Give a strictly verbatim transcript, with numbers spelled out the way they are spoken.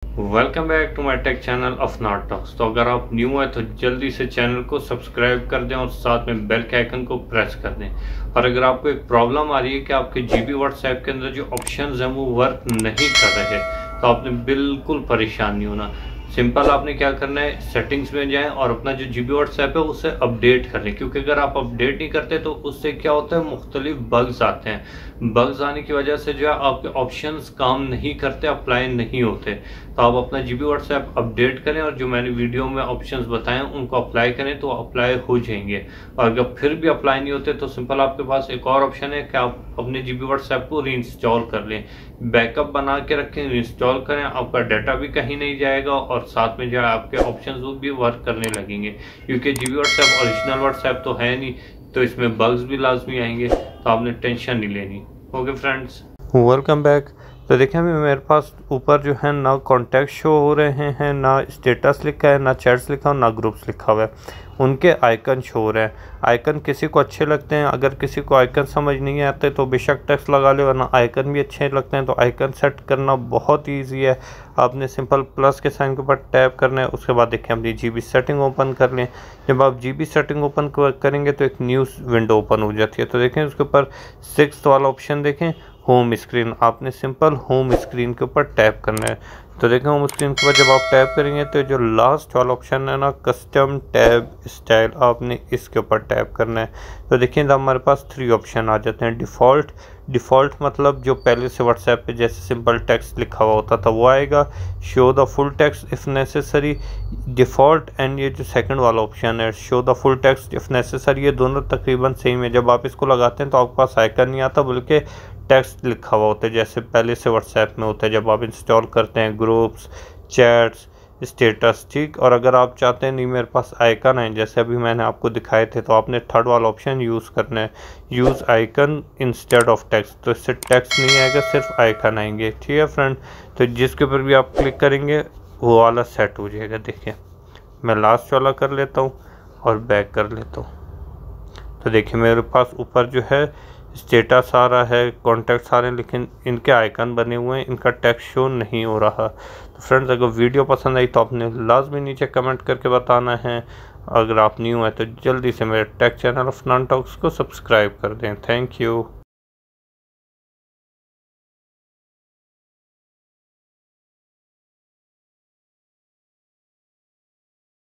Welcome back to my tech channel Afnan talks. तो अगर आप न्यू हैं तो जल्दी से चैनल को सब्सक्राइब कर दें और साथ में बेल के आइकन को प्रेस कर दें। और अगर आपको एक प्रॉब्लम आ रही है कि आपके जीबी व्हाट्सएप के अंदर जो ऑप्शंस हैं वो वर्क नहीं कर रहे, तो आपने बिल्कुल परेशान नहीं होना। सिंपल आपने क्या करना है, सेटिंग्स में जाएं और अपना जो जीबी व्हाट्सएप है उसे अपडेट कर लें, क्योंकि अगर आप अपडेट नहीं करते तो उससे क्या होता है, मुख्तलिफ बग्स आते हैं। बग्स आने की वजह से जो है आपके ऑप्शंस काम नहीं करते, अप्लाई नहीं होते। तो आप अपना जीबी व्हाट्सएप अपडेट करें और जो मैंने वीडियो में ऑप्शंस बताए उनको अप्लाई करें तो अप्लाई हो जाएंगे। और अगर फिर भी अप्लाई नहीं होते तो सिंपल आपके पास एक और ऑप्शन है कि आप अपने जीबी व्हाट्सएप को रीइंस्टॉल कर लें, बैकअप बना के रखें, रीइंस्टॉल करें, आपका डाटा भी कहीं नहीं जाएगा और साथ में जो है आपके ऑप्शंस वो भी वर्क करने लगेंगे। क्योंकि जीबी व्हाट्सएप ओरिजिनल व्हाट्सएप तो है नहीं, तो इसमें बग्स भी लाजमी आएंगे, तो आपने टेंशन नहीं लेनी। Okay friends, welcome back. तो देखें अभी मेरे पास ऊपर जो है ना कॉन्टैक्ट शो हो रहे हैं, ना स्टेटस लिखा है, ना चैट्स लिखा है, ना ग्रुप्स लिखा हुआ है। उनके आइकन शो हो रहे हैं। आइकन किसी को अच्छे लगते हैं, अगर किसी को आइकन समझ नहीं आते तो बेशक टेक्स्ट लगा ले, वरना आइकन भी अच्छे लगते हैं। तो आइकन सेट करना बहुत ईजी है। आपने सिंपल प्लस के साइन के ऊपर टैप करना है, उसके बाद देखें अपनी जीबी सेटिंग ओपन कर लें। जब आप जीबी सेटिंग ओपन करेंगे तो एक न्यू विंडो ओपन हो जाती है। तो देखें उसके ऊपर सिक्स्थ वाला ऑप्शन देखें, होम स्क्रीन। आपने सिंपल होम स्क्रीन के ऊपर टैप करना है। तो देखें होम स्क्रीन के ऊपर जब आप टैप करेंगे तो जो लास्ट वाला ऑप्शन है ना, कस्टम टैब स्टाइल, आपने इसके ऊपर टैप करना है। तो देखिए हमारे पास थ्री ऑप्शन आ जाते हैं। डिफ़ॉल्ट डिफ़ॉल्ट मतलब जो पहले से व्हाट्सएप पे जैसे सिंपल टेक्स्ट लिखा हुआ होता था वो आएगा। Show the full text if necessary, default. And ये जो सेकंड वाला ऑप्शन है, show the full text if necessary, ये दोनों तकरीबन सेम है। जब आप इसको लगाते हैं तो आपके पास आइकन नहीं आता, बल्कि टेक्स्ट लिखा हुआ होता है जैसे पहले से व्हाट्सएप में होता है जब आप इंस्टॉल करते हैं, ग्रुप्स, चैट्स, स्टेटस, ठीक। और अगर आप चाहते हैं नहीं मेरे पास आइकन है जैसे अभी मैंने आपको दिखाए थे, तो आपने थर्ड वाला ऑप्शन यूज़ करना है, use icon instead of text. तो इससे टेक्स्ट नहीं आएगा, सिर्फ आइकन आएंगे, ठीक है फ्रेंड। तो जिसके ऊपर भी आप क्लिक करेंगे वो वाला सेट हो जाएगा। देखिए मैं लास्ट वाला कर लेता हूँ और बैक कर लेता हूँ। तो देखिए मेरे पास ऊपर जो है स्टेटस आ रहा है, कॉन्टैक्ट्स आ रहे हैं, लेकिन इनके आइकन बने हुए हैं, इनका टेक्स्ट शो नहीं हो रहा। तो फ्रेंड्स अगर वीडियो पसंद आई तो आपने लाजमी नीचे कमेंट करके बताना है। अगर आप न्यू हैं तो जल्दी से मेरे टेक चैनल अफनान टॉक्स को सब्सक्राइब कर दें। Thank you.